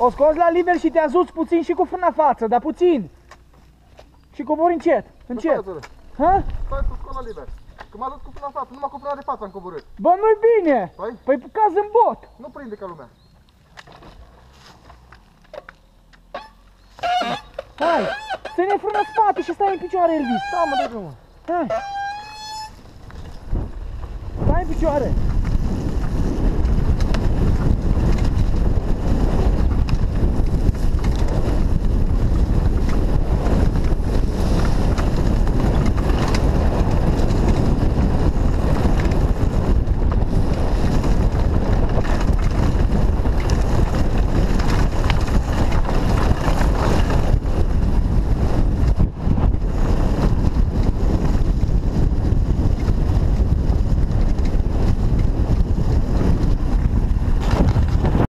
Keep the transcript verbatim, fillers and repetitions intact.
O scoți la liber și te ajuți puțin și cu frâna față, dar puțin. Și cobori încet, încet. Ha? Stai să scot la liber. Că m-a dus cu frâna față, numai cu frâna de față am coborât. Bă, nu-i bine. Păi? Păi caz în bot. Nu prinde ca lumea. Hai, ține frâna în spate și stai în picioare, Elvis. Da, mă, dă drumul. Hai. Stai în picioare.